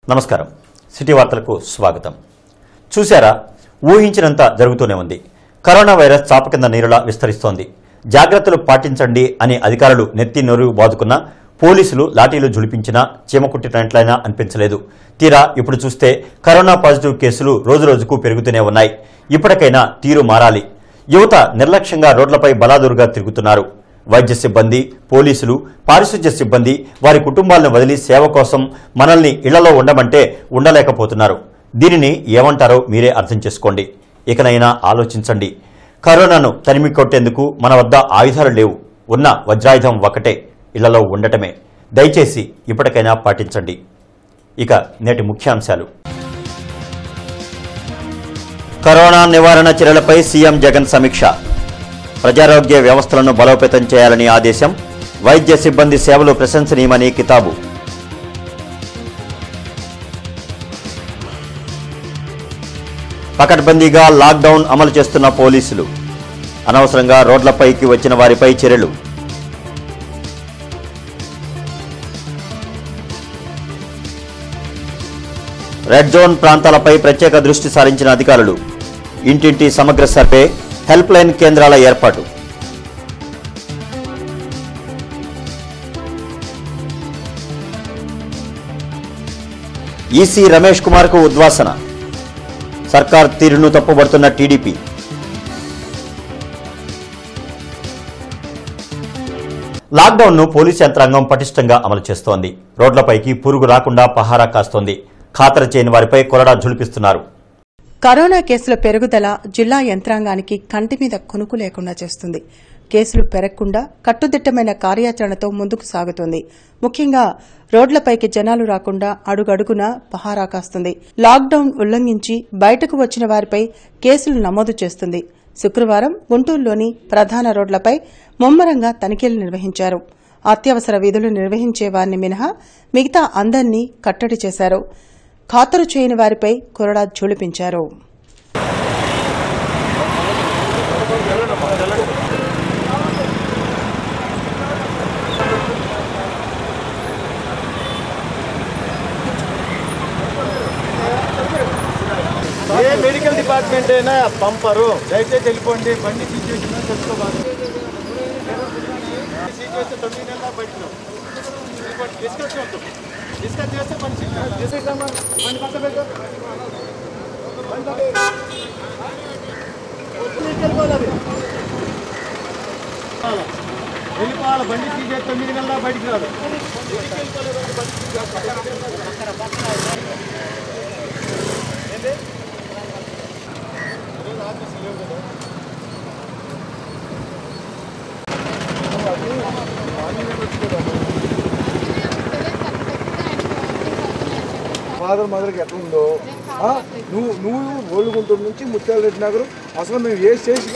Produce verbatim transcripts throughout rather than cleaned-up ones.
నమస్కారం సిటీ వార్తలకు స్వాగతం. చూశారా, ఊహించినంత జరుగుతూనే ఉంది. కరోనా వైరస్ చాప కింద నీరులా విస్తరిస్తోంది. జాగ్రత్తలు పాటించండి అని అధికారులు నెత్తి నోరు బాదుకున్నా, పోలీసులు లాఠీలు జులిపించినా చీమకుట్టినట్లయినా అనిపించలేదు. తీరా ఇప్పుడు చూస్తే కరోనా పాజిటివ్ కేసులు రోజురోజుకు పెరుగుతూనే ఉన్నాయి. ఇప్పటికైనా తీరు మారాలి. యువత నిర్లక్ష్యంగా రోడ్లపై బలాదూరుగా తిరుగుతున్నారు. వైద్య సిబ్బంది, పోలీసులు, పారిశుధ్య సిబ్బంది వారి కుటుంబాలను వదిలి సేవ కోసం మనల్ని ఇళ్లలో ఉండమంటే ఉండలేకపోతున్నారు. దీనిని ఏమంటారో మీరే అర్థం చేసుకోండి. ఇకనైనా ఆలోచించండి. కరోనాను తరిమి కొట్టేందుకు మన వద్ద ఆయుధాలు లేవు. ఉన్న వజ్రాయుధం ఒకటే, ఇళ్లలో ఉండటమే. దయచేసి ఇప్పటికైనా పాటించండి. ఇక నేటి ముఖ్యాంశాలు. కరోనా నివారణ చర్యలపై సీఎం జగన్ సమీక్ష. ప్రజారోగ్య వ్యవస్థలను బలోపేతం చేయాలని ఆదేశం. వైద్య సిబ్బంది సేవలు ప్రశంసనీయమని కితాబు. పకడ్బందీగా లాక్డౌన్ అమలు చేస్తున్న పోలీసులు. అనవసరంగా రోడ్లపైకి వచ్చిన వారిపై చర్యలు. రెడ్ జోన్ ప్రాంతాలపై ప్రత్యేక దృష్టి సారించిన అధికారులు. ఇంటింటి సమగ్ర సర్వే, హెల్ప్ లైన్ కేంద్రాల ఏర్పాటు. ఈసీ రమేష్ కుమార్ కు ఉద్వాసన. సర్కార్ తీరును తప్పుబడుతున్న టీడీపీ. లాక్డౌన్ ను పోలీసు యంత్రాంగం పటిష్టంగా అమలు చేస్తోంది. రోడ్లపైకి పురుగు రాకుండా పహారా కాస్తోంది. ఖాతరు చేయని వారిపై కొరడా జులిపిస్తున్నారు. కరోనా కేసుల పెరుగుదల జిల్లా యంత్రాంగానికి కంటి మీద కొనుకు లేకుండా చేస్తుంది. కేసులు పెరగకుండా కట్టుదిట్టమైన కార్యాచరణతో ముందుకు సాగుతోంది. ముఖ్యంగా రోడ్లపైకి జనాలు రాకుండా అడుగడుగునా పహారా కాస్తుంది. లాక్డౌన్ ఉల్లంఘించి బయటకు వచ్చిన వారిపై కేసులు నమోదు చేస్తుంది. శుక్రవారం గుంటూరులోని ప్రధాన రోడ్లపై ముమ్మరంగా తనిఖీలు నిర్వహించారు. అత్యవసర విధులు నిర్వహించే వారిని మినహా మిగతా అందరినీ కట్టడి చేశారు. ఖాతరు చేయని వారిపై కొరడా జోలిపించారు. ఏ మెడికల్ డిపార్ట్మెంట్ అయినా పంపరు. దయచేసి వెళ్ళిపోండి. బండి సిచ్యువేషన్ తెలుసుకోవాలి. సిచ్యువేషన్ తొమ్మిది నెలల బయటలో డిస్కస్ వద్దు. డిస్కస్ చేస్తే పని చేసేద్దామా? బండి పక్క పెట్టు. వెళ్ళిపోవాలి. వెళ్ళిపోవాలి. బండి తీసే తొమ్మిది నెలల బయటికి రాదు. ఫాదర్ మదర్కి ఎట్లుందో నువ్వు నువ్వు ఓల్డ్ గుంటూరు నుంచి ముత్యాల రెడ్డి నగర్ అసలు మేము ఏ చేసి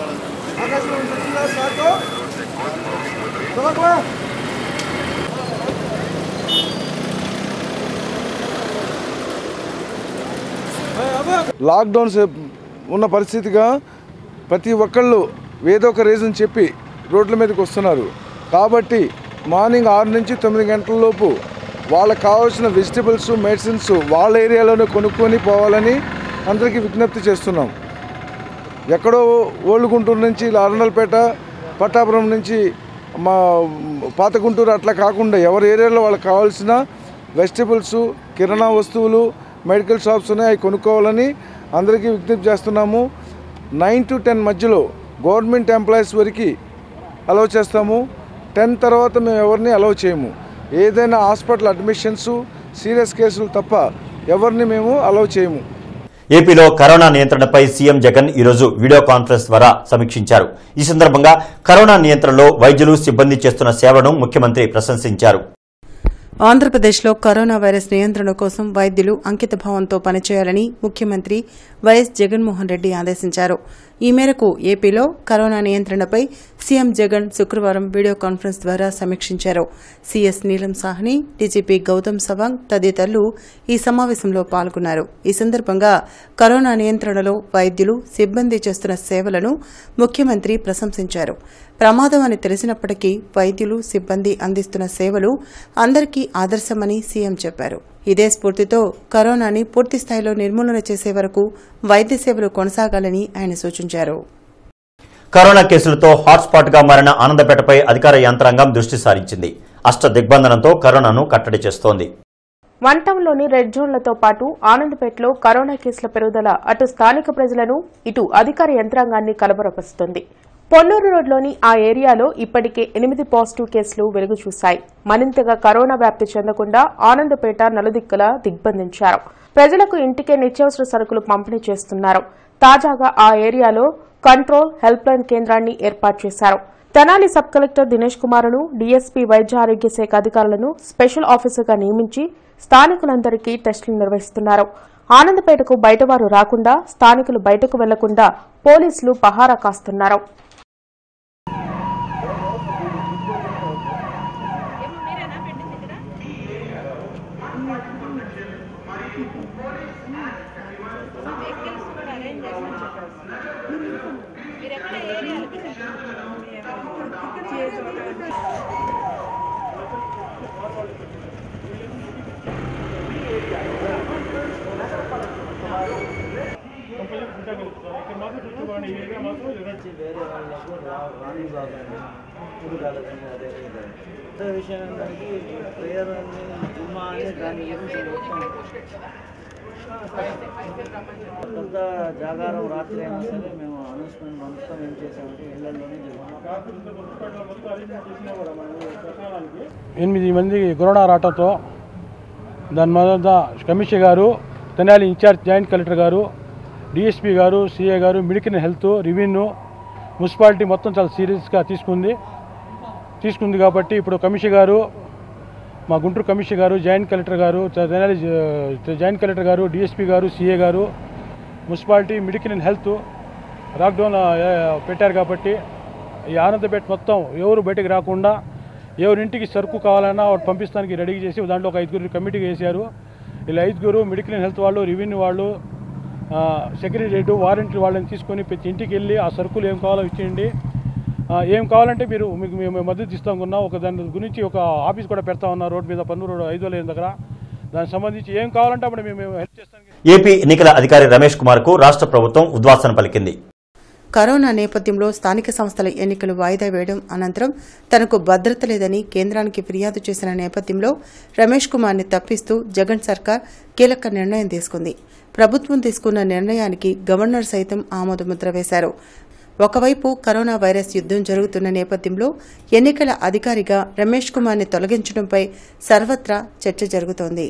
లాక్డౌన్ ఉన్న పరిస్థితిగా ప్రతి ఒక్కళ్ళు ఏదో ఒక రీజన్ చెప్పి రోడ్ల మీదకి వస్తున్నారు. కాబట్టి మార్నింగ్ ఆరు నుంచి తొమ్మిది గంటల లోపు వాళ్ళకి కావాల్సిన వెజిటబుల్స్, మెడిసిన్స్ వాళ్ళ ఏరియాలోనే కొనుక్కొని పోవాలని అందరికీ విజ్ఞప్తి చేస్తున్నాం. ఎక్కడో ఓల్డ్ గుంటూరు నుంచి అరణాలపేట, పట్టాపురం నుంచి మా పాత గుంటూరు అట్లా కాకుండా ఎవరి ఏరియాలో వాళ్ళకి కావాల్సిన వెజిటబుల్స్, కిరాణా వస్తువులు, మెడికల్ షాప్స్ ఉన్నాయి, అవి కొనుక్కోవాలని అందరికీ విజ్ఞప్తి చేస్తున్నాము. నైన్ టు టెన్ మధ్యలో గవర్నమెంట్ ఎంప్లాయీస్ వరకు అలౌ చేస్తాము. టెన్ తర్వాత మేము ఎవరిని అలౌ చేయము. ఏదైనా హాస్పిటల్ అడ్మిషన్స్, సీరియస్ కేసులు తప్ప ఎవరిని మేము అలౌ చేయము. ఏపీలో కరోనా నియంత్రణపై సీఎం జగన్ ఈరోజు వీడియో కాన్ఫరెన్స్ ద్వారా సమీక్షించారు. ఈ సందర్భంగా కరోనా నియంత్రణలో వైద్యులు, సిబ్బంది చేస్తున్న సేవలను ముఖ్యమంత్రి ప్రశంసించారు. ఆంధ్రప్రదేశ్లో కరోనా వైరస్ నియంత్రణ కోసం వైద్యులు అంకితభావంతో పనిచేయాలని ముఖ్యమంత్రి వైఎస్ జగన్మోహన్ రెడ్డి ఆదేశించారు. ఈ మేరకు ఏపీలో కరోనా నియంత్రణపై సీఎం జగన్ శుక్రవారం వీడియో కాన్ఫరెన్స్ ద్వారా సమీక్షించారు. సీఎస్ నీలం సాహ్ని, డీజీపీ గౌతమ్ సవాంగ్ తదితరులు ఈ సమావేశంలో పాల్గొన్నారు. ఈ సందర్భంగా కరోనా నియంత్రణలో వైద్యులు, సిబ్బంది చేస్తున్న సేవలను ముఖ్యమంత్రి ప్రశంసించారు. ప్రమాదం అని తెలిసినప్పటికీ వైద్యులు, సిబ్బంది అందిస్తున్న సేవలు అందరికీ ఆదర్శమని సీఎం చెప్పారు. ఇదే స్ఫూర్తితో కరోనాని పూర్తి స్థాయిలో నిర్మూలన చేసే వరకు వైద్య సేవలు కొనసాగాలని ఆయన సూచించారు. కరోనా కేసులతో హాట్స్పాట్ గా మారిన ఆనందపేటపై అధికార యంత్రాంగం దృష్టి సారించింది. అష్ట దిగ్బంధనంతో కరోనాను కట్టడి చేస్తోంది. వన్ టౌన్లోని రెడ్ జోన్లతో పాటు ఆనందపేటలో కరోనా కేసుల పెరుగుదల అటు స్థానిక ప్రజలను ఇటు అధికార యంత్రాంగాన్ని కలవరపరుస్తోంది. పొన్నూరు రోడ్లోని ఆ ఏరియాలో ఇప్పటికే ఎనిమిది పాజిటివ్ కేసులు వెలుగు చూశాయి. మరింతగా కరోనా వ్యాప్తి చెందకుండా ఆనందపేట నలుదిక్కులా దిగ్బంధించారు. ప్రజలకు ఇంటికే నిత్యావసర సరుకులు పంపిణీ చేస్తున్నారు. తాజాగా ఆ ఏరియాలో కంట్రోల్ హెల్ప్ లైన్ కేంద్రాన్ని ఏర్పాటు చేశారు. తెనాలి సబ్ కలెక్టర్ దినేష్ కుమార్ను డీఎస్పీ వైద్య ఆరోగ్య శాఖ అధికారులను స్పెషల్ ఆఫీసర్గా నియమించి స్థానికులందరికీ టెస్టులు నిర్వహిస్తున్నారు. ఆనందపేటకు బయటవారు రాకుండా, స్థానికులు బయటకు వెళ్లకుండా పోలీసులు పహారా కాస్తున్నారు. విషయం ఏంటంటే ప్రేయర్ జుమ్మా అని దాని గురించి పెద్ద జాగారం రాత్రి అయినా సరే మేము అనౌన్స్మెంట్ మొత్తం ఏం చేసామంటే ఇళ్లలోనే ఎనిమిది మంది కరోనా రావడంతో దాని మీద కమిషనర్ గారు, తెనాలి ఇన్ఛార్జ్ జాయింట్ కలెక్టర్ గారు, డిఎస్పీ గారు, సిఏ గారు, మెడికల్ హెల్త్, రెవెన్యూ, మున్సిపాలిటీ మొత్తం చాలా సీరియస్గా తీసుకుంది తీసుకుంది కాబట్టి ఇప్పుడు కమిషనర్ గారు, మా గుంటూరు కమిషనర్ గారు, జాయింట్ కలెక్టర్ గారు, తెనాలి జాయింట్ కలెక్టర్ గారు, డిఎస్పీ గారు, సిఏ గారు, municipality, medical and health lockdown పెట్టారు కాబట్టి ఈ ఆనందపేట మొత్తం ఎవరు బయటకు రాకుండా ఎవరింటికి సరుకు కావాలన్నా వాటి పంపిస్తానికి రెడీ చేసి దాంట్లో ఒక ఐదుగురు కమిటీ వేశారు. ఇలా ఐదుగురు మెడికల్ అండ్ హెల్త్ వాళ్ళు, రెవెన్యూ వాళ్ళు, సెక్రటరేట్, వారంటీ వాళ్ళని తీసుకొని ప్రతి ఇంటికి వెళ్ళి ఆ సరుకులు ఏం కావాలో ఇచ్చేయండి, ఏం కావాలంటే మీరు మీకు మేము మద్దతు ఇస్తామన్నా ఒక దాని గురించి ఒక ఆఫీస్ కూడా పెడతా ఉన్నారు రోడ్డు మీద, పన్నూరు రోడ్ ఐదు వేల దగ్గర. దానికి సంబంధించి ఏం కావాలంటే అప్పుడు మేము హెల్ప్ చేస్తాం. ఏపీ ఎన్నికల అధికారి రమేష్ కుమార్ కు రాష్ట్ర ప్రభుత్వం ఉద్వాసన పలికింది. కరోనా నేపథ్యంలో స్థానిక సంస్థల ఎన్నికలు వాయిదా వేయడం అనంతరం తనకు భద్రత లేదని కేంద్రానికి ఫిర్యాదు చేసిన నేపథ్యంలో రమేష్ కుమార్ని తప్పిస్తూ జగన్ సర్కార్ కీలక నిర్ణయం తీసుకుంది. ప్రభుత్వం తీసుకున్న నిర్ణయానికి గవర్నర్ సైతం ఆమోదముద్ర వేశారు. ఒకవైపు కరోనా వైరస్ యుద్దం జరుగుతున్న నేపథ్యంలో ఎన్నికల అధికారిగా రమేష్ కుమార్ని తొలగించడంపై సర్వత్రా చర్చ జరుగుతోంది.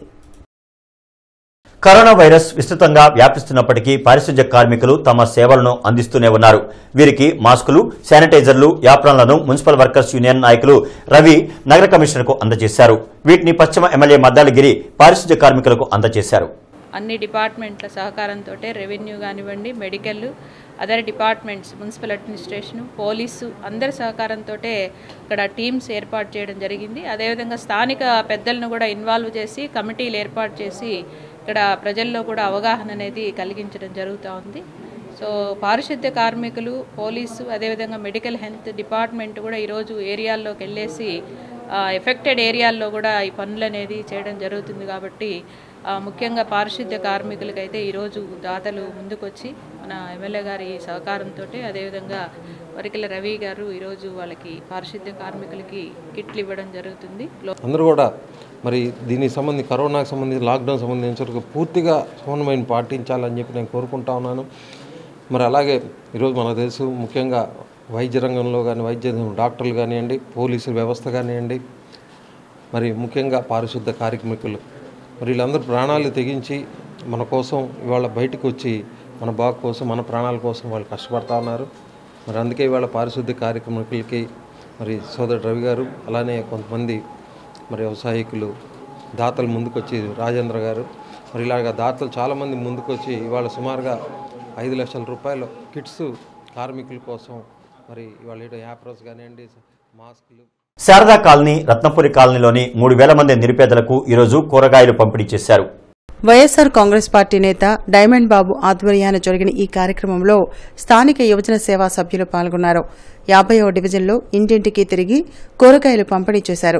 కరోనా వైరస్ విస్తృతంగా వ్యాపిస్తున్నప్పటికీ పారిశుధ్య కార్మికులు తమ సేవలను అందిస్తూనే ఉన్నారు. వీరికి మాస్కులు, శానిటైజర్లు, యాప్రాన్లను మున్సిపల్ వర్కర్స్ యూనియన్ నాయకులు రవి నగర కమిషనర్కు అందజేశారు. వీటిని పశ్చిమ ఎమ్మెల్యే మద్దాలగిరి పారిశుధ్య కార్మికులకు అందజేశారు. అన్ని డిపార్ట్మెంట్ల సహకారంతో రెవెన్యూ కానివ్వండి, medical, other departments, municipal administration, police అందరి సహకారంతో ఇక్కడ టీమ్స్ ఏర్పాటు చేయడం జరిగింది. అదేవిధంగా స్థానిక పెద్దలను కూడా ఇన్వాల్వ్ చేసి కమిటీలు ఏర్పాటు చేసి ఇక్కడ ప్రజల్లో కూడా అవగాహన అనేది కలిగించడం జరుగుతూ ఉంది. సో పారిశుద్ధ్య కార్మికులు, పోలీసు, అదేవిధంగా మెడికల్ హెల్త్ డిపార్ట్మెంట్ కూడా ఈరోజు ఏరియాల్లోకి వెళ్ళేసి ఎఫెక్టెడ్ ఏరియాల్లో కూడా ఈ పనులు అనేది చేయడం జరుగుతుంది. కాబట్టి ముఖ్యంగా పారిశుద్ధ్య కార్మికులకైతే ఈరోజు దాతలు ముందుకొచ్చి మన ఎమ్మెల్యే గారి సహకారంతో, అదేవిధంగా వరికల రవి గారు ఈరోజు వాళ్ళకి పారిశుద్ధ్య కార్మికులకి కిట్లు ఇవ్వడం జరుగుతుంది. అందరూ కూడా మరి దీనికి సంబంధించి కరోనాకు సంబంధించి లాక్డౌన్ సంబంధించిన పూర్తిగా సమన్వయం పాటించాలని చెప్పి నేను కోరుకుంటా ఉన్నాను. మరి అలాగే ఈరోజు మనకు తెలుసు ముఖ్యంగా వైద్య రంగంలో కానీ వైద్య డాక్టర్లు కానివ్వండి, పోలీసు వ్యవస్థ కానివ్వండి, మరి ముఖ్యంగా పారిశుద్ధ కార్మికులు మరి వీళ్ళందరూ ప్రాణాలు తెగించి మన కోసం ఇవాళ బయటకు వచ్చి మన బాగు కోసం, మన ప్రాణాల కోసం వాళ్ళు కష్టపడతా ఉన్నారు. మరి అందుకే ఇవాళ పారిశుద్ధ కార్మికులకి మరి సోదరుడు రవి గారు, అలానే కొంతమంది మరి వ్యవసాయకులు దాతలు ముందుకొచ్చి రాజేంద్ర గారు, మరి ఇలాగ దాతలు చాలామంది ముందుకొచ్చి ఇవాళ సుమారుగా ఐదు లక్షల రూపాయల కిట్స్ కార్మికుల కోసం మరి ఇవాళ యాప్రోస్ కానివ్వండి, మాస్కులు. శారదా కాలనీ, రత్నపురి కాలనీలోని మూడు వేల మంది నిరుపేదలకు ఈరోజు కూరగాయలు పంపిణీ చేశారు. వైఎస్సార్ కాంగ్రెస్ పార్టీ నేత డైమండ్ బాబు ఆధ్వర్యాన జరిగిన ఈ కార్యక్రమంలో స్థానిక యువజన సేవా సభ్యులు పాల్గొన్నారు. యాభైవ డివిజన్లో ఇంటింటికి తిరిగి కూరగాయలు పంపిణీ చేశారు.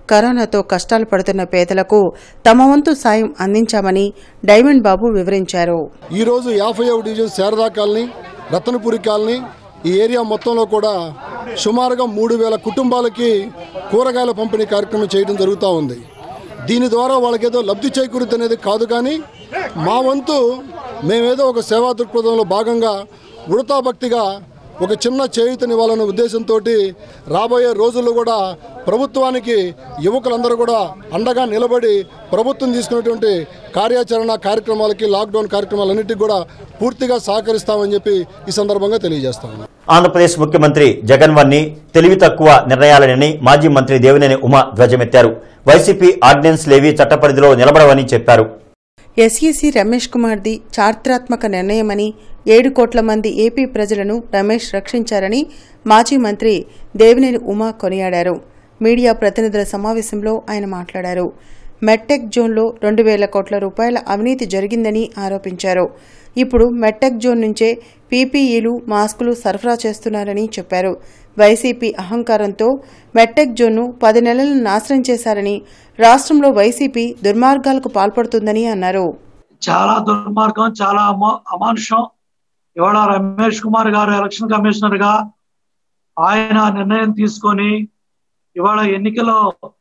కరోనాతో కష్టాలు పడుతున్న పేదలకు తమ వంతు సాయం అందించామని డైమండ్ బాబు వివరించారు. ఈరోజు యాభైవ division Sharada colony, Ratanapuri colony ఈ ఏరియా మొత్తంలో కూడా సుమారుగా మూడు వేల కుటుంబాలకి కూరగాయల పంపిణీ కార్యక్రమం చేయడం జరుగుతూ ఉంది. దీని ద్వారా వాళ్ళకేదో లబ్ధి చేకూరుతునేది కాదు, కానీ మా వంతు మేమేదో ఒక సేవా దృక్పథంలో భాగంగా ఉడతా భక్తిగా ఒక చిన్న చేయూతనివ్వాలనే ఉద్దేశంతో రాబోయే రోజుల్లో కూడా ప్రభుత్వానికి యువకులందరూ కూడా అండగా నిలబడి ప్రభుత్వం తీసుకున్నటువంటి కార్యాచరణ కార్యక్రమాలకి, లాక్డౌన్ కార్యక్రమాలన్నింటికి కూడా పూర్తిగా సహకరిస్తామని చెప్పి ఈ సందర్భంగా తెలియజేస్తాము. ఆంధ్రప్రదేశ్ ముఖ్యమంత్రి జగన్ వన్ని తెలివి తక్కువ నిర్ణయాలనని మాజీ మంత్రి దేవినేని ఉమా ధ్వజమెత్తారు. వైసీపీ ఆర్డినెన్స్ లేవి చట్టపరిధిలో నిలబడవని చెప్పారు. ఎస్ఈసీ రమేష్ కుమార్ది చారిత్రాత్మక నిర్ణయమని, ఏడు కోట్ల మంది ఏపీ ప్రజలను రమేష్ రక్షించారని మాజీ మంత్రి దేవినేని ఉమా కొనియాడారు. మీడియా ప్రతినిధుల సమావేశంలో ఆయన మాట్లాడారు. మెట్టెక్ జోన్లో రెండు వేల కోట్ల రూపాయల అవినీతి జరిగిందని ఆరోపించారు. ఇప్పుడు మెట్టెక్ జోన్ నుంచే పీపీఈలు, మాస్కులు సరఫరా చేస్తున్నారని చెప్పారు. వైసీపీ అహంకారంతో మెట్టెక్ జోన్ను పది నెలలు నాశనం చేశారని, రాష్ట్రంలో వైసీపీ దుర్మార్గాలకు పాల్పడుతుందని అన్నారు. చాలా దుర్మార్గం, చాలా అమానుషం. ఇవాళ రమేష్ కుమార్ గారు ఎలక్షన్ కమిషనర్ గా ఆయన నిర్ణయం తీసుకొని ఇవాళ ఎన్నికలు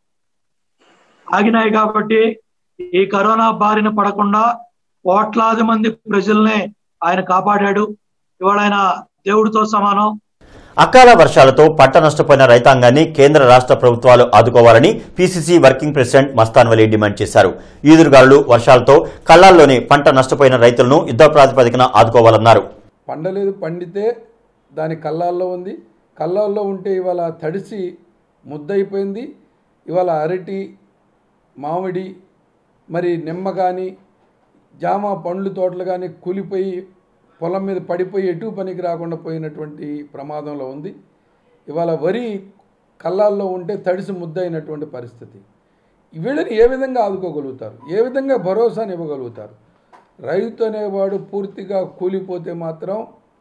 ఆగినాయి కాబట్టి ఈ కరోనా బారిన పడకుండా కోట్లాది మంది ప్రజల్ని ఆయన కాపాడాడు. ఇవాళ ఆయన దేవుడితో సమానం. అకాల వర్షాలతో పంట నష్టపోయిన రైతాంగాన్ని కేంద్ర రాష్ట్ర ప్రభుత్వాలు ఆదుకోవాలని PCC working president Mastan Vali demand చేశారు. ఈదురుగాలులు, వర్షాలతో కళ్లాల్లోని పంట నష్టపోయిన రైతులను యుద్ధ ప్రాతిపదికన ఆదుకోవాలన్నారు. పండలేదు, పండితే దాని కళ్ళాల్లో ఉంది. కళ్ళాల్లో ఉంటే ఇవాళ తడిసి ముద్దయిపోయింది. ఇవాళ అరటి, మామిడి, మరి నిమ్మ కానీ, జామ పండ్లు తోటలు కానీ కూలిపోయి పొలం మీద పడిపోయి ఎటు పనికి రాకుండా పోయినటువంటి ప్రమాదంలో ఉంది. ఇవాళ వరి కళ్ళాల్లో ఉంటే తడిసి ముద్దయినటువంటి పరిస్థితి. వీళ్ళని ఏ విధంగా ఆదుకోగలుగుతారు? ఏ విధంగా భరోసాని ఇవ్వగలుగుతారు? రైతు అనేవాడు పూర్తిగా కూలిపోతే మాత్రం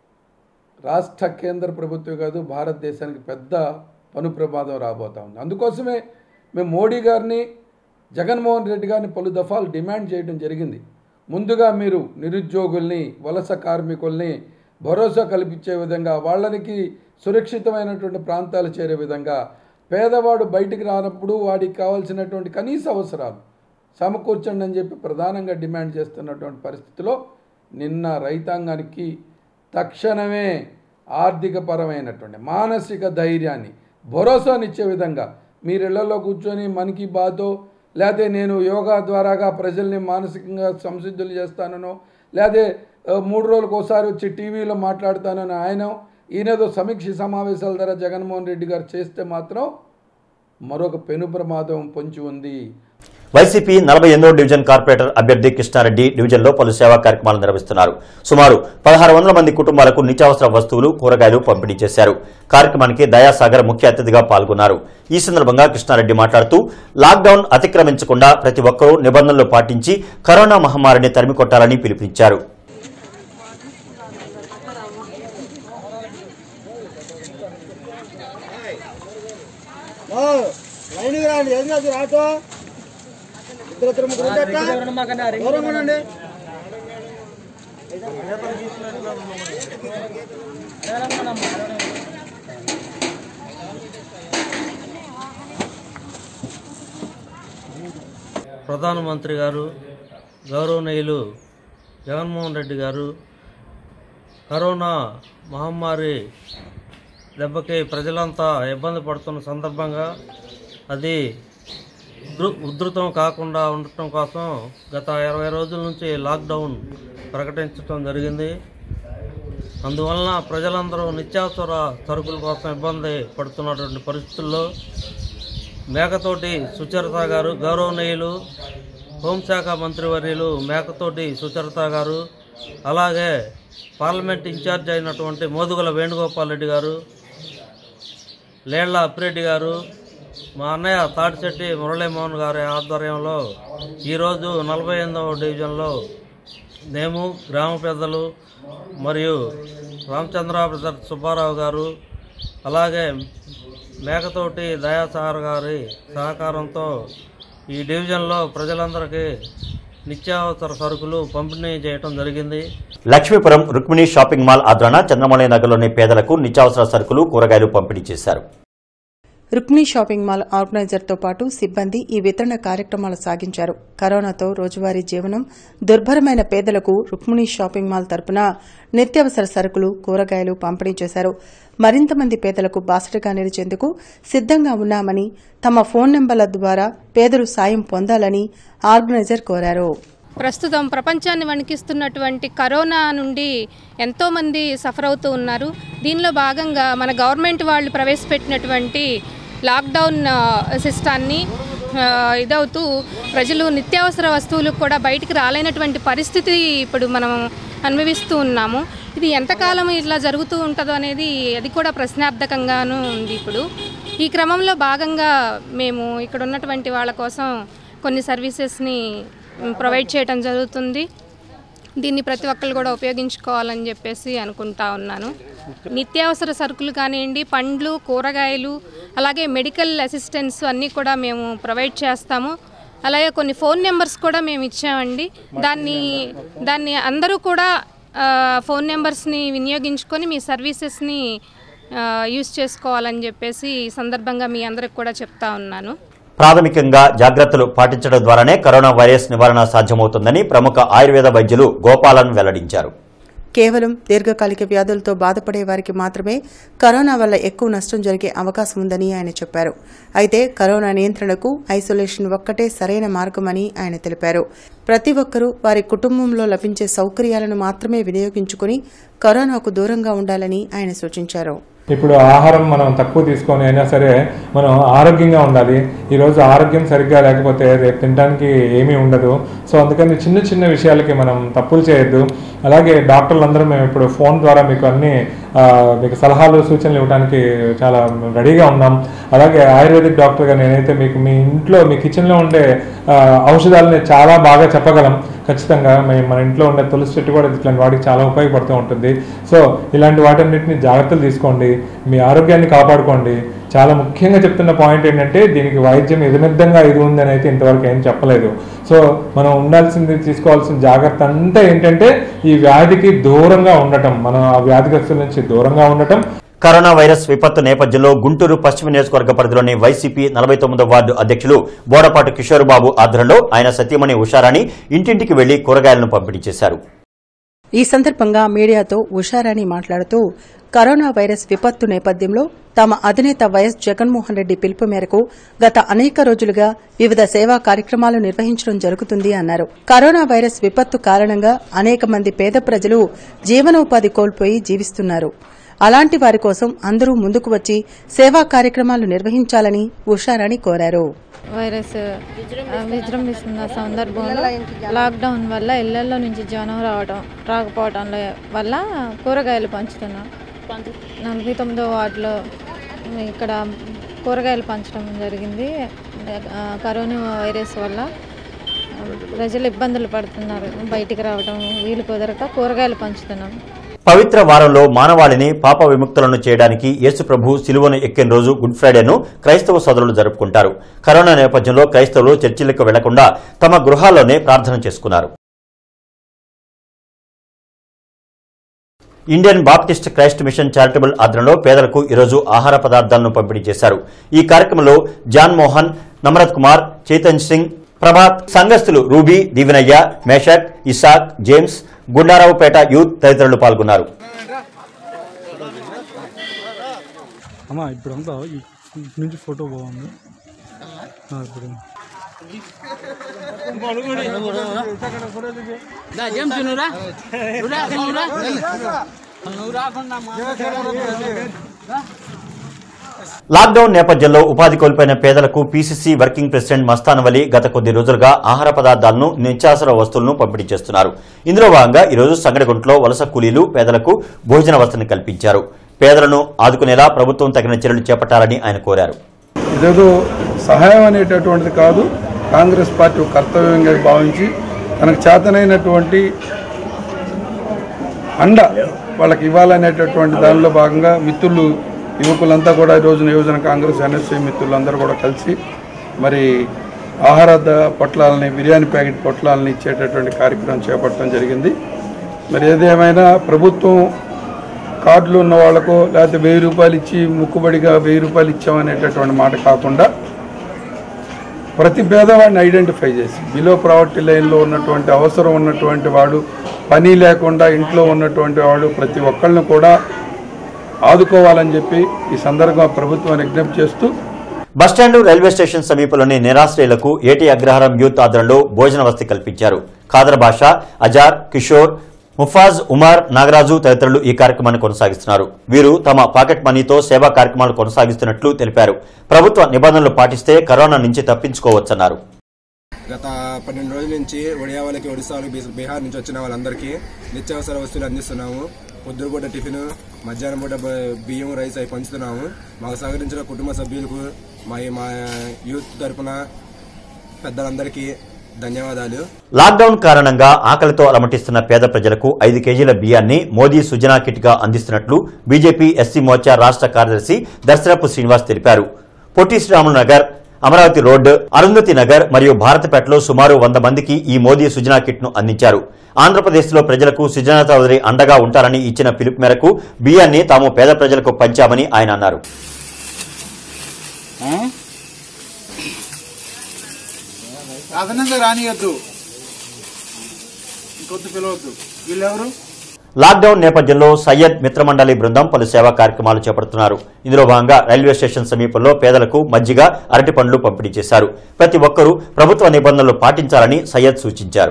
రాష్ట్ర కేంద్ర ప్రభుత్వం కాదు, భారతదేశానికి పెద్ద పను ప్రమాదం రాబోతా ఉంది. అందుకోసమే మేము మోడీ గారిని, జగన్మోహన్ రెడ్డి గారిని పలు దఫాలు డిమాండ్ చేయడం జరిగింది. ముందుగా మీరు నిరుద్యోగుల్ని, వలస కార్మికుల్ని భరోసా కల్పించే విధంగా, వాళ్ళకి సురక్షితమైనటువంటి ప్రాంతాలు చేరే విధంగా, పేదవాడు బయటికి రానప్పుడు వాడికి కావాల్సినటువంటి కనీస అవసరాలు సమకూర్చండి అని చెప్పి ప్రధానంగా డిమాండ్ చేస్తున్నటువంటి పరిస్థితిలో నిన్న రైతాంగానికి తక్షణమే ఆర్థికపరమైనటువంటి మానసిక ధైర్యాన్ని, భరోసానిచ్చే విధంగా మీరు ఇళ్లలో కూర్చొని మనకి బాతో, లేకపోతే నేను యోగా ద్వారాగా ప్రజల్ని మానసికంగా సంసిద్ధులు చేస్తానో, లేకపోతే మూడు రోజులకు ఒకసారి వచ్చి టీవీలో మాట్లాడతానని ఆయన ఈయనేదో సమీక్ష సమావేశాల ద్వారా జగన్మోహన్ రెడ్డి గారు చేస్తే మాత్రం మరొక పెను ప్రమాదం పొంచి ఉంది. వైసీపీ నలభై ఎనిమిదో డివిజన్ కార్పొరేటర్ అభ్యర్థి కృష్ణారెడ్డి డివిజన్లో పలు సేవా కార్యక్రమాలు నిర్వహిస్తున్నారు. సుమారు పదహారు వందల మంది కుటుంబాలకు నిత్యావసర వస్తువులు, కూరగాయలు పంపిణీ చేశారు. కార్యక్రమానికి దయాసాగర్ ముఖ్య అతిథిగా పాల్గొన్నారు. ఈ సందర్భంగా కృష్ణారెడ్డి మాట్లాడుతూ లాక్డౌన్ అతిక్రమించకుండా ప్రతి ఒక్కరూ నిబంధనలు పాటించి కరోనా మహమ్మారిని తరిమికొట్టాలని పిలుపునిచ్చారు. ప్రధానమంత్రి గారు, గౌరవనీయులు జగన్మోహన్ రెడ్డి గారు కరోనా మహమ్మారి దెబ్బకి ప్రజలంతా ఇబ్బంది పడుతున్న సందర్భంగా అది ఉధృతం కాకుండా ఉండటం కోసం గత ఇరవై రోజుల నుంచి లాక్డౌన్ ప్రకటించడం జరిగింది. అందువలన ప్రజలందరూ నిత్యావసర సరుకుల కోసం ఇబ్బంది పడుతున్నటువంటి పరిస్థితుల్లో మేకతోటి సుచరిత గారు, గౌరవనీయులు హోంశాఖ మంత్రివర్యులు మేకతోటి సుచరిత గారు, అలాగే పార్లమెంట్ ఇన్ఛార్జ్ అయినటువంటి మోదుగుల వేణుగోపాల్ రెడ్డి గారు, లేళ్ల అప్పిరెడ్డి గారు, మా అన్నయ్య తాటిశెట్టి మురళీమోహన్ గారి ఆధ్వర్యంలో ఈరోజు నలభై ఎనిమిదవ డివిజన్లో మేము, గ్రామ పెద్దలు మరియు రామచంద్ర బ్రదర్ సుబ్బారావు గారు, అలాగే మేకతోటి దయాసాగర్ గారి సహకారంతో ఈ డివిజన్లో ప్రజలందరికీ నిత్యావసర సరుకులు పంపిణీ చేయడం జరిగింది. లక్ష్మీపురం రుక్మిణి షాపింగ్ మాల్ ఆధ్వర్యాన చంద్రమౌళి నగర్లోని పేదలకు నిత్యావసర సరుకులు కూరగాయలు పంపిణీ చేశారు. రుక్మిణి షాపింగ్ మాల్ ఆర్గనైజర్తో పాటు సిబ్బంది ఈ వితరణ కార్యక్రమాలు సాగించారు. కరోనాతో రోజువారీ జీవనం దుర్భరమైన పేదలకు రుక్మిణి షాపింగ్ మాల్ తరపున నిత్యావసర సరుకులు కూరగాయలు పంపిణీ చేశారు. మరింత మంది పేదలకు బాసటగా నిలిచేందుకు సిద్దంగా ఉన్నామని, తమ ఫోన్ నెంబర్ల ద్వారా పేదలు సాయం పొందాలని ఆర్గనైజర్ కోరారు. ప్రస్తుతం ప్రపంచాన్ని వణికిస్తున్నటువంటి కరోనా నుండి ఎంతోమంది సఫర్ అవుతూ ఉన్నారు. దీనిలో భాగంగా మన గవర్నమెంట్ వాళ్ళు ప్రవేశపెట్టినటువంటి లాక్డౌన్ సిస్టాన్ని ఇదవుతూ ప్రజలు నిత్యావసర వస్తువులకు కూడా బయటికి రాలేనటువంటి పరిస్థితి ఇప్పుడు మనం అనుభవిస్తూ ఉన్నాము. ఇది ఎంతకాలం ఇట్లా జరుగుతూ ఉంటుందో అనేది అది కూడా ప్రశ్నార్థకంగానూ ఉంది. ఇప్పుడు ఈ క్రమంలో భాగంగా మేము ఇక్కడ ఉన్నటువంటి వాళ్ళ కోసం కొన్ని సర్వీసెస్ని ప్రొవైడ్ చేయడం జరుగుతుంది. దీన్ని ప్రతి ఒక్కరు కూడా ఉపయోగించుకోవాలని చెప్పేసి అనుకుంటా ఉన్నాను. నిత్యావసర సరుకులు కానివ్వండి, పండ్లు, కూరగాయలు, అలాగే మెడికల్ అసిస్టెన్స్ అన్నీ కూడా మేము ప్రొవైడ్ చేస్తాము. అలాగే కొన్ని ఫోన్ నెంబర్స్ కూడా మేము ఇచ్చామండి. దాన్ని దాన్ని అందరూ కూడా ఫోన్ నెంబర్స్ని వినియోగించుకొని మీ సర్వీసెస్ని యూజ్ చేసుకోవాలని చెప్పేసి ఈ సందర్భంగా మీ అందరికి కూడా చెప్తా ఉన్నాను. ప్రాథమికంగా జాగ్రత్తలు పాటించడం ద్వారానే కరోనా వైరస్ నివారణ సాధ్యమవుతుందని ప్రముఖ ఆయుర్వేద వైద్యులు గోపాలన్ వెల్లడించారు. కేవలం దీర్ఘకాలిక వ్యాధులతో బాధపడే వారికి మాత్రమే కరోనా వల్ల ఎక్కువ నష్టం జరిగే అవకాశం ఉందని ఆయన చెప్పారు. అయితే కరోనా నియంత్రణకు ఐసోలేషన్ ఒక్కటే సరైన మార్గమని ఆయన తెలిపారు. ప్రతి ఒక్కరూ వారి కుటుంబంలో లభించే సౌకర్యాలను మాత్రమే వినియోగించుకుని కరోనాకు దూరంగా ఉండాలని ఆయన సూచించారు. ఇప్పుడు ఆహారం మనం తక్కువ తీసుకొని అయినా సరే మనం ఆరోగ్యంగా ఉండాలి. ఈరోజు ఆరోగ్యం సరిగ్గా లేకపోతే రేపు తినడానికి ఏమీ ఉండదు. సో అందుకని చిన్న చిన్న విషయాలకి మనం తప్పులు చేయొద్దు. అలాగే డాక్టర్లు అందరూ మేము ఇప్పుడు ఫోన్ ద్వారా మీకు అన్ని మీకు సలహాలు సూచనలు ఇవ్వడానికి చాలా రెడీగా ఉన్నాం. అలాగే ఆయుర్వేదిక్ డాక్టర్గా నేనైతే మీకు మీ ఇంట్లో మీ కిచెన్లో ఉండే ఔషధాలని చాలా బాగా చెప్పగలం. ఖచ్చితంగా మేము మన ఇంట్లో ఉండే తులసి చెట్టు కూడా ఇట్లాంటి వాటికి చాలా ఉపయోగపడుతూ ఉంటుంది. సో ఇలాంటి వాటన్నిటిని జాగ్రత్తలు తీసుకోండి, మీ ఆరోగ్యాన్ని కాపాడుకోండి. చాలా ముఖ్యంగా చెప్తున్న పాయింట్ ఏంటంటే దీనికి వైద్యం ఎదుమిద్దంగా ఇది ఉందని అయితే ఇంతవరకు ఏం చెప్పలేదు. సో మనం ఉండాల్సింది తీసుకోవాల్సిన జాగ్రత్త అంతా ఏంటంటే ఈ వ్యాధికి దూరంగా ఉండటం, మనం ఆ వ్యాధిగ్రస్తుల నుంచి దూరంగా ఉండటం. కరోనా వైరస్ విపత్తు నేపథ్యంలో గుంటూరు పశ్చిమ నియోజకవర్గ పరిధిలోని వైసీపీ నలభై తొమ్మిదో వార్డు అధ్యక్షులు బోడపాటి కిషోర్ బాబు ఆధ్వర్యంలో ఆయన సతీమణి ఉషారాణి ఇంటింటికి వెళ్లి కూరగాయలను పంపిణీ చేశారు. ఈ సందర్భంగా మీడియాతో ఉషారాణి మాట్లాడుతూ కరోనా వైరస్ విపత్తు నేపథ్యంలో తమ అధినేత వైఎస్ జగన్మోహన్ రెడ్డి పిలుపు మేరకు గత అనేక రోజులుగా వివిధ సేవా కార్యక్రమాలు నిర్వహించడం జరుగుతుంది అన్నారు. కరోనా వైరస్ విపత్తు కారణంగా అనేక మంది పేద ప్రజలు జీవనోపాధి కోల్పోయి జీవిస్తున్నారు. అలాంటి వారి కోసం అందరూ ముందుకు వచ్చి సేవా కార్యక్రమాలు నిర్వహించాలని ఉషారాణి కోరారు. వైరస్ విజృంభిస్తున్న సందర్భంలో లాక్డౌన్ వల్ల ఇళ్లలో నుంచి జనం రావడం రాకపోవడం వల్ల కూరగాయలు పంచుతున్నాం. నలభై తొమ్మిదో వార్డులో ఇక్కడ కూరగాయలు పంచడం జరిగింది. కరోనా వైరస్ వల్ల ప్రజలు ఇబ్బందులు పడుతున్నారు, బయటికి రావడం వీలు కుదరక కూరగాయలు పంచుతున్నాం. పవిత్ర వారంలో మానవాళిని పాప విముక్తులను చేయడానికి యేసు ప్రభు సిలువను ఎక్కిన రోజు గుడ్ ఫ్రైడేను క్రైస్తవ సోదరులు జరుపుకుంటారు. కరోనా నేపథ్యంలో క్రైస్తవులు చర్చిలకు వెళ్లకుండా తమ గృహాల్లోనే ప్రార్థన చేసుకున్నారు. Indian Baptist Christ Mission charitable ఆధ్వర్యంలో పేదలకు ఈరోజు ఆహార పదార్థాలను పంపిణీ చేశారు. ఈ కార్యక్రమంలో జాన్ మోహన్, నమ్రత్ కుమార్, చైతన్య సింగ్, ప్రభాత్, సంఘస్థులు Ruby, Deevenaiah, Meshach, Isaac, James, Gundaraopeta youth తదితరులు పాల్గొన్నారు. ఫోటో బాగుంది. లాక్డౌన్ నేపథ్యంలో ఉపాధి కోల్పోయిన పేదలకు PCC working president Mastan Vali గత కొద్ది రోజులుగా ఆహార పదార్థాలను, నిత్యావసర వస్తువులను పంపిణీ చేస్తున్నారు. ఇందులో భాగంగా ఈరోజు సంగడిగుంటలో వలస కూలీలు పేదలకు భోజన వసతిని కల్పించారు. పేదలను ఆదుకునేలా ప్రభుత్వం తగిన చర్యలు చేపట్టాలని ఆయన కోరారు. ఇదేదో సహాయం అనేటటువంటిది కాదు, కాంగ్రెస్ పార్టీ కర్తవ్యంగా భావించి తనకు చేతనైనటువంటి అండ వాళ్ళకి ఇవ్వాలనేటటువంటి దానిలో భాగంగా మిత్రులు యువకులంతా కూడా ఈరోజు యువజన కాంగ్రెస్ ఎన్ఎస్సీ మిత్రులందరూ కూడా కలిసి మరి ఆహార పొట్లాలని బిర్యానీ ప్యాకెట్ పొట్లాలని ఇచ్చేటటువంటి కార్యక్రమం చేపట్టడం జరిగింది. మరి ఏదేమైనా ప్రభుత్వం కార్డులు ఉన్న వాళ్ళకు లేకపోతే వెయ్యి రూపాయలు ఇచ్చి ముక్కుబడిగా వెయ్యి రూపాయలు ఇచ్చామనేటటువంటి మాట కాకుండా ప్రతి పేదవాడిని ఐడెంటిఫై చేసి బిలో ప్రావర్టీ లైన్లో ఉన్నటువంటి అవసరం ఉన్నటువంటి వాడు, పని లేకుండా ఇంట్లో ఉన్నటువంటి వాడు ప్రతి ఒక్కళ్ళని కూడా ఆదుకోవాలని చెప్పి ఈ సందర్భంగా ప్రభుత్వాన్ని విజ్ఞప్తి చేస్తూ బస్టాండ్ రైల్వే స్టేషన్ సమీపంలోని నిరాశ్రయులకు ఏటీ అగ్రహారం యూత్ ఆధ్వర్యంలో భోజన వసతి కల్పించారు. ఖాదర్ బాషా, అజార్, కిషోర్, ముఫాజ్, ఉమార్, నాగరాజు తదితరులు ఈ కార్యక్రమాన్ని కొనసాగిస్తున్నారు. వీరు తమ పాకెట్ మనీతో సేవా కార్యక్రమాలు కొనసాగిస్తున్నట్లు తెలిపారు. ప్రభుత్వ నిబంధనలు పాటిస్తే కరోనా నుంచి తప్పించుకోవచ్చన్నారు. గత పన్నెండు రోజుల నుంచి ఒడియా వాళ్ళకి, ఒడిశా వాళ్ళకి, బీహార్ నుంచి వచ్చిన వాళ్ళందరికీ నిత్యావసర వస్తువులు అందిస్తున్నాము. పొద్దున పూట టిఫిన్, మధ్యాహ్నం పూట బియ్యం, రైస్ అవి పంచుతున్నాము. మాకు సహకరించిన కుటుంబ సభ్యులకు, మా మా యూత్ తరఫున పెద్దలందరికీ ధన్యవాదాలు. లాక్డౌన్ కారణంగా ఆకలితో అలమటిస్తున్న పేద ప్రజలకు ఐదు కేజీల బియ్యాన్ని మోదీ సుజనా కిట్ గా అందిస్తున్నట్లు బీజేపీ ఎస్సీ మోర్చా రాష్ట్ర కార్యదర్శి దర్శనపు శ్రీనివాస్ తెలిపారు. పొట్టి శ్రీరాములు నగర్, అమరావతి రోడ్డు, అరుంధతి నగర్ మరియు భారతపేటలో సుమారు వంద మందికి ఈ మోదీ సుజనా కిట్ ను అందించారు. ఆంధ్రప్రదేశ్లో ప్రజలకు సుజనా చౌదరి అండగా ఉంటారని ఇచ్చిన పిలుపు మేరకు బియ్యాన్ని తాము పేద ప్రజలకు పంచామని ఆయన అన్నారు. లాక్డౌన్ నేపథ్యంలో సయ్యద్ మిత్రమండలి బృందం పలు సేవా కార్యక్రమాలు చేపడుతున్నారు. ఇందులో భాగంగా రైల్వే స్టేషన్ సమీపంలో పేదలకు మజ్జిగ, అరటి పండ్లు పంపిణీ చేశారు. ప్రతి ఒక్కరూ ప్రభుత్వ నిబంధనలు పాటించాలని సయ్యద్ సూచించారు.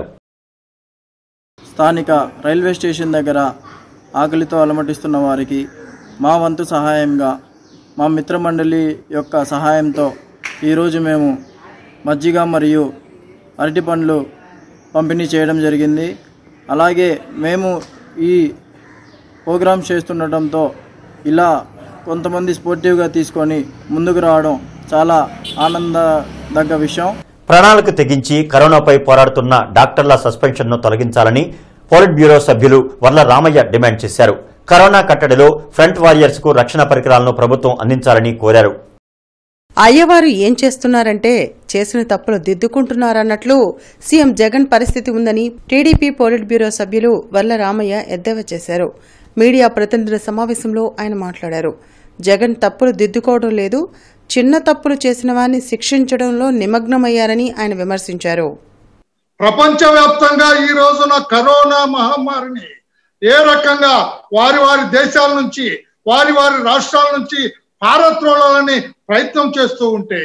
స్థానిక రైల్వే స్టేషన్ దగ్గర ఆకలితో అలమటిస్తున్న వారికి మా వంతు సహాయంగా మా మిత్రమండలి యొక్క సహాయంతో ఈరోజు మేము మజ్జిగ మరియు అరటి పండ్లు పంపిణీ చేయడం జరిగింది. అలాగే మేము ఈ ప్రోగ్రామ్ చేస్తుండటంతో ఇలా కొంతమంది స్పోర్టివ్గా తీసుకొని ముందుకు రావడం చాలా ఆనందదగ్గ విషయం. ప్రాణాలకు తెగించి కరోనాపై పోరాడుతున్న డాక్టర్ల సస్పెన్షన్ ను తొలగించాలని పోలిట్ బ్యూరో సభ్యులు వర్ల రామయ్య డిమాండ్ చేశారు. కరోనా కట్టడిలో ఫ్రంట్ వారియర్స్ కు రక్షణ పరికరాలను ప్రభుత్వం అందించాలని కోరారు. అయ్యవారు ఏం చేస్తున్నారంటే చేసిన తప్పులు దిద్దుకుంటున్నారన్నట్లు సీఎం జగన్ పరిస్థితి ఉందని టీడీపీ పోలిట్ బ్యూరో సభ్యులు వర్ల రామయ్య ఎద్దేవా చేశారు. మీడియా ప్రతినిధుల సమావేశంలో ఆయన మాట్లాడారు. జగన్ తప్పులు దిద్దుకోవడం లేదు, చిన్న తప్పులు చేసిన వారిని శిక్షించడంలో నిమగ్నమయ్యారని ఆయన విమర్శించారు. ప్రపంచవ్యాప్తంగా ఈ రోజున కరోనా మహమ్మారిని ఏ రకంగా వారి వారి దేశాల నుంచి, వారి వారి రాష్ట్రాల నుంచి పారత్రోలాలని ప్రయత్నం చేస్తూ ఉంటే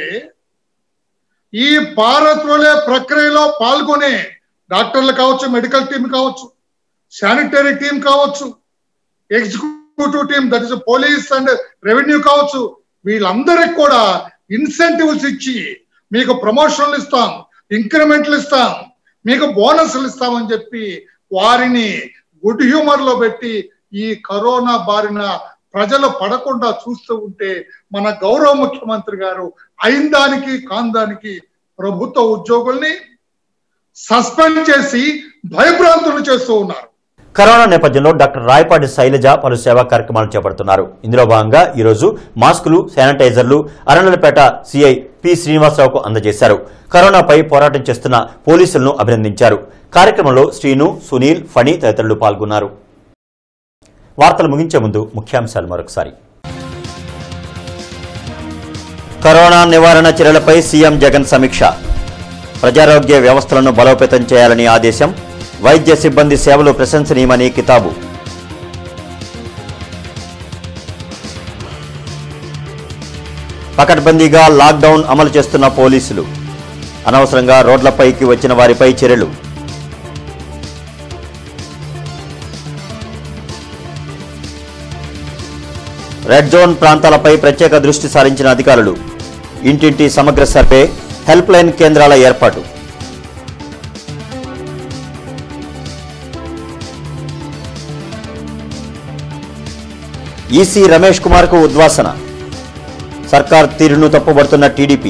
ఈ పారత్రోలే ప్రక్రియలో పాల్గొనే డాక్టర్లు కావచ్చు, మెడికల్ టీం కావచ్చు, శానిటరీ టీం కావచ్చు, executive team that is police and revenue కావచ్చు, వీళ్ళందరికి కూడా ఇన్సెంటివ్స్ ఇచ్చి మీకు ప్రమోషన్లు ఇస్తాం, ఇంక్రిమెంట్లు ఇస్తాం, మీకు బోనస్లు ఇస్తామని చెప్పి వారిని గుడ్ హ్యూమర్ లో పెట్టి ఈ కరోనా బారిన ప్రజలు పడకుండా చూస్తూ ఉంటే మన గౌరవ ముఖ్యమంత్రి గారు అయిందానికి కాందానికి ప్రభుత్వ ఉద్యోగుల్ని సస్పెండ్ చేసి భయభ్రాంతులు చేస్తూ ఉన్నారు. కరోనా నేపథ్యంలో డాక్టర్ రాయపాటి శైలజ పలు సేవా కార్యక్రమాలు చేపడుతున్నారు. ఇందులో భాగంగా ఈరోజు మాస్కులు, శానిటైజర్లు అరణలపేట సీఐ పి శ్రీనివాసరావుకు అందజేశారు. కరోనాపై పోరాటం చేస్తున్న పోలీసులను అభినందించారు. కార్యక్రమంలో శ్రీను, సునీల్, ఫణి తదితరులు పాల్గొన్నారు. వార్తలు ముగించే ముందు ముఖ్యాంశాలు మరొకసారి. కరోనా నివారణ చర్యలపై సీఎం జగన్ సమీక్ష. ప్రజారోగ్య వ్యవస్థలను బలోపేతం చేయాలని ఆదేశం. వైద్య సిబ్బంది సేవలు ప్రశంసనీయమని కితాబు. పకడ్బందీగా లాక్డౌన్ అమలు చేస్తున్న పోలీసులు. అనవసరంగా రోడ్లపైకి వచ్చిన వారిపై చర్యలు. రెడ్ జోన్ ప్రాంతాలపై ప్రత్యేక దృష్టి సారించిన అధికారులు. ఇంటింటి సమగ్ర సర్వే, హెల్ప్ లైన్ కేంద్రాల ఏర్పాటు. ఈసీ రమేష్ కుమార్ కు ఉద్వాసన. సర్కార్ తీరును తప్పుబడుతున్న టీడీపీ.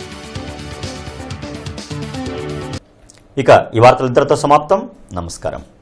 ఇక ఈ వార్తలు ఇంతటితో సమాప్తం. నమస్కారం.